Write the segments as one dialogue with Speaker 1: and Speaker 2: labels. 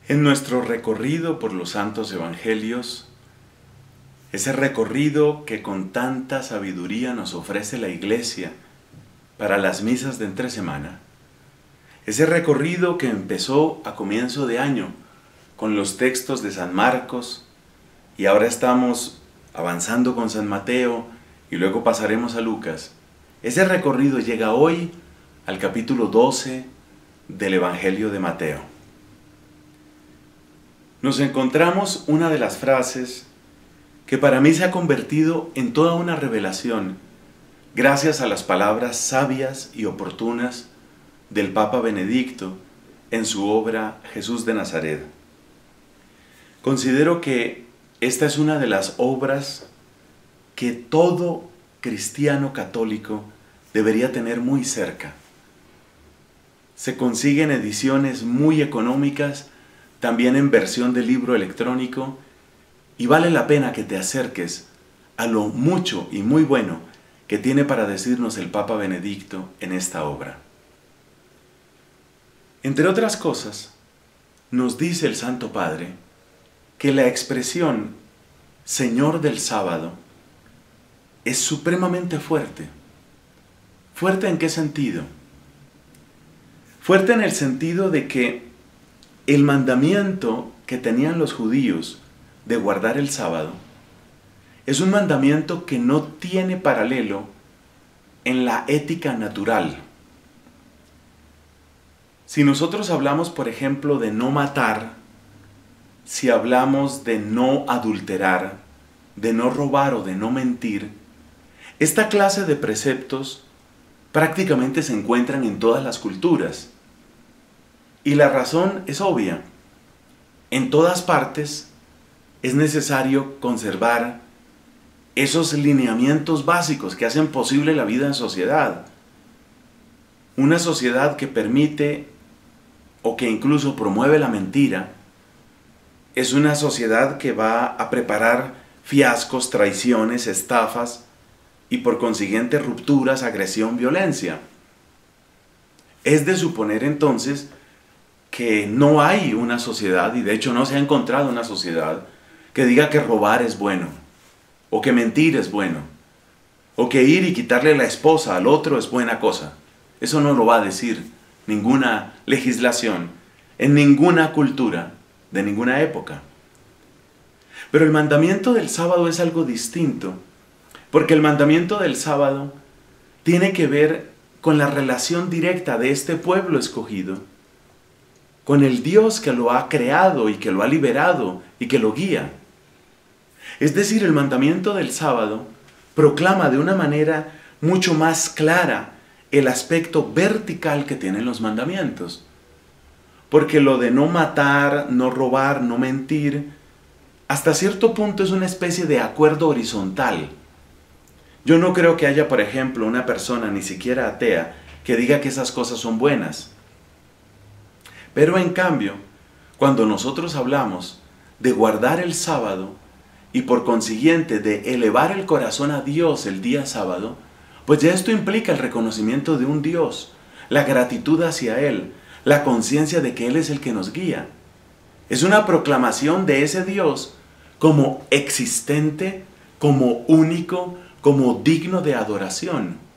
Speaker 1: En nuestro recorrido por los santos evangelios, ese recorrido que con tanta sabiduría nos ofrece la Iglesia para las misas de entre semana, ese recorrido que empezó a comienzo de año con los textos de San Marcos y ahora estamos avanzando con San Mateo y luego pasaremos a Lucas, ese recorrido llega hoy al capítulo 12 del Evangelio de Mateo. Nos encontramos una de las frases que para mí se ha convertido en toda una revelación gracias a las palabras sabias y oportunas del Papa Benedicto en su obra Jesús de Nazaret. Considero que esta es una de las obras que todo cristiano católico debería tener muy cerca. Se consiguen ediciones muy económicas, también en versión de libro electrónico, y vale la pena que te acerques a lo mucho y muy bueno que tiene para decirnos el Papa Benedicto en esta obra. Entre otras cosas, nos dice el Santo Padre que la expresión Señor del sábado es supremamente fuerte. ¿Fuerte en qué sentido? Fuerte en el sentido de que el mandamiento que tenían los judíos de guardar el sábado es un mandamiento que no tiene paralelo en la ética natural. Si nosotros hablamos, por ejemplo, de no matar, si hablamos de no adulterar, de no robar o de no mentir, esta clase de preceptos prácticamente se encuentran en todas las culturas. Y la razón es obvia. En todas partes es necesario conservar esos lineamientos básicos que hacen posible la vida en sociedad. Una sociedad que permite o que incluso promueve la mentira es una sociedad que va a preparar fiascos, traiciones, estafas y por consiguiente rupturas, agresión, violencia. Es de suponer entonces que no hay una sociedad, y de hecho no se ha encontrado una sociedad, que diga que robar es bueno, o que mentir es bueno, o que ir y quitarle la esposa al otro es buena cosa. Eso no lo va a decir ninguna legislación, en ninguna cultura, de ninguna época. Pero el mandamiento del sábado es algo distinto, porque el mandamiento del sábado tiene que ver con la relación directa de este pueblo escogido con el Dios que lo ha creado y que lo ha liberado y que lo guía. Es decir, el mandamiento del sábado proclama de una manera mucho más clara el aspecto vertical que tienen los mandamientos. Porque lo de no matar, no robar, no mentir, hasta cierto punto es una especie de acuerdo horizontal. Yo no creo que haya, por ejemplo, una persona, ni siquiera atea, que diga que esas cosas son buenas. Pero en cambio, cuando nosotros hablamos de guardar el sábado y por consiguiente de elevar el corazón a Dios el día sábado, pues ya esto implica el reconocimiento de un Dios, la gratitud hacia Él, la conciencia de que Él es el que nos guía. Es una proclamación de ese Dios como existente, como único, como digno de adoración.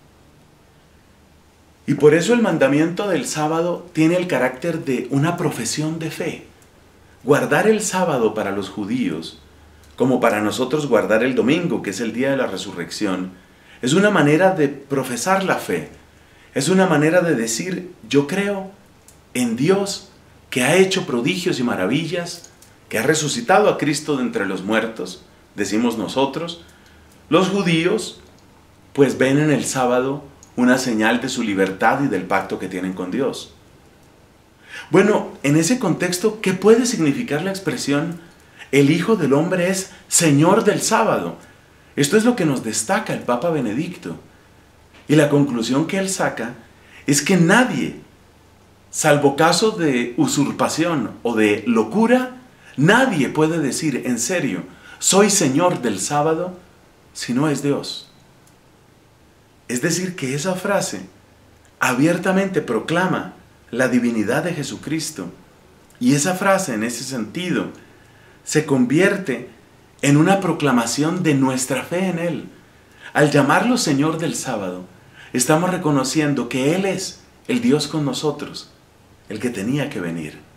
Speaker 1: Y por eso el mandamiento del sábado tiene el carácter de una profesión de fe. Guardar el sábado para los judíos, como para nosotros guardar el domingo, que es el día de la resurrección, es una manera de profesar la fe. Es una manera de decir, yo creo en Dios que ha hecho prodigios y maravillas, que ha resucitado a Cristo de entre los muertos, decimos nosotros. Los judíos, pues ven en el sábado una señal de su libertad y del pacto que tienen con Dios. Bueno, en ese contexto, ¿qué puede significar la expresión el Hijo del Hombre es Señor del sábado? Esto es lo que nos destaca el Papa Benedicto. Y la conclusión que él saca es que nadie, salvo caso de usurpación o de locura, nadie puede decir en serio, soy Señor del sábado, si no es Dios. Es decir, que esa frase abiertamente proclama la divinidad de Jesucristo Y esa frase, en ese sentido, se convierte en una proclamación de nuestra fe en Él. Al llamarlo Señor del sábado, estamos reconociendo que Él es el Dios con nosotros, el que tenía que venir.